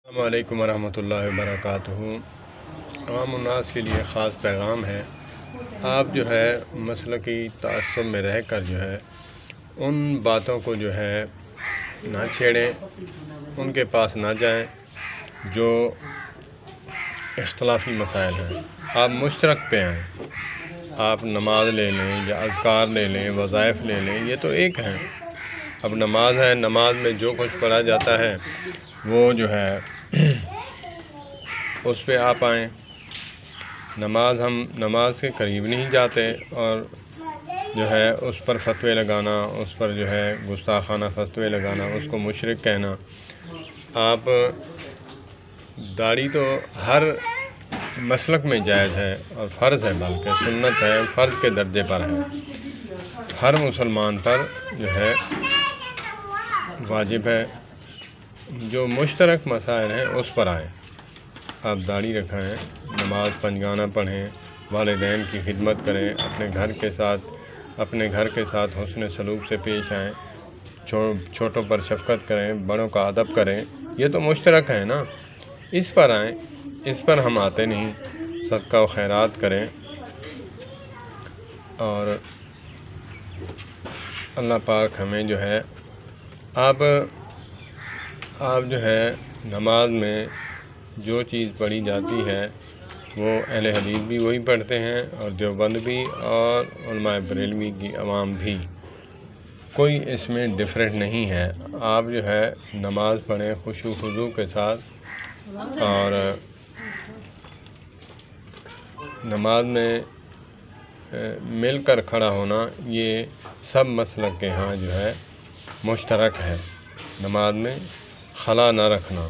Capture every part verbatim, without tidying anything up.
السلام علیکم ورحمۃ اللہ وبرکاتہ۔ عوام الناس کے لیے خاص پیغام ہے۔ آپ جو ہے مسلکی تعصب میں رہ کر جو ہے ان باتوں کو جو ہے نہ چھیڑیں، ان کے پاس نہ جائیں جو اختلافی مسائل ہیں۔ آپ مشترک پہ آئیں، آپ نماز لے لیں یا اذکار لے لیں، وظائف لے لیں، یہ تو ایک ہیں۔ اب نماز ہے، نماز میں جو کچھ پڑھا جاتا ہے وہ جو ہے اس پہ آپ آئیں۔ نماز ہم نماز کے قریب نہیں جاتے اور جو ہے اس پر فتوے لگانا، اس پر جو ہے گستاخانہ فتوے لگانا، اس کو مشرک کہنا۔ آپ داڑھی تو ہر مسلک میں جائز ہے اور فرض ہے، بلکہ سنت ہے، فرض کے درجے پر ہے، ہر مسلمان پر جو ہے واجب ہے۔ جو مشترک مسائل ہیں اس پر آئیں۔ آپ داڑھی رکھائیں، نماز پنجگانہ پڑھیں، والدین کی خدمت کریں، اپنے گھر کے ساتھ اپنے گھر کے ساتھ حسن سلوک سے پیش آئیں، چھوٹوں پر شفقت کریں، بڑوں کا ادب کریں، یہ تو مشترک ہے نا، اس پر آئیں۔ اس پر ہم آتے نہیں۔ صدقہ و خیرات کریں اور اللہ پاک ہمیں جو ہے آپ آپ جو ہے نماز میں جو چیز پڑھی جاتی ہے وہ اہل حدیث بھی وہی پڑھتے ہیں اور دیوبند بھی اور علماء بریلوی کی عوام بھی، کوئی اس میں ڈفرینٹ نہیں ہے۔ آپ جو ہے نماز پڑھیں خشوع و خضوع کے ساتھ، اور نماز میں مل کر کھڑا ہونا یہ سب مسلک کے ہاں جو ہے مشترک ہے۔ نماز میں خلا نہ رکھنا۔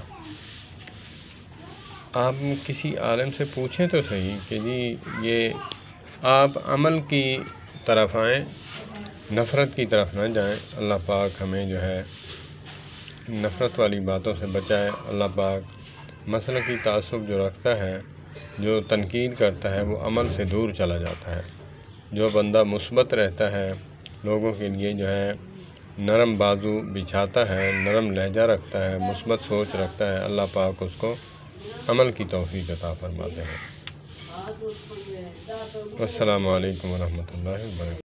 آپ کسی عالم سے پوچھیں تو صحیح کہ جی یہ آپ عمل کی طرف آئیں، نفرت کی طرف نہ جائیں۔ اللہ پاک ہمیں جو ہے نفرت والی باتوں سے بچائے۔ اللہ پاک مسلکی تعصب جو رکھتا ہے، جو تنقید کرتا ہے، وہ عمل سے دور چلا جاتا ہے۔ جو بندہ مثبت رہتا ہے، لوگوں کے لیے جو ہے نرم بازو بچھاتا ہے، نرم لہجہ رکھتا ہے، مثبت سوچ رکھتا ہے، اللہ پاک اس کو عمل کی توفیق عطا فرماتے ہیں۔ السلام علیکم ورحمۃ اللہ وبرکاتہ۔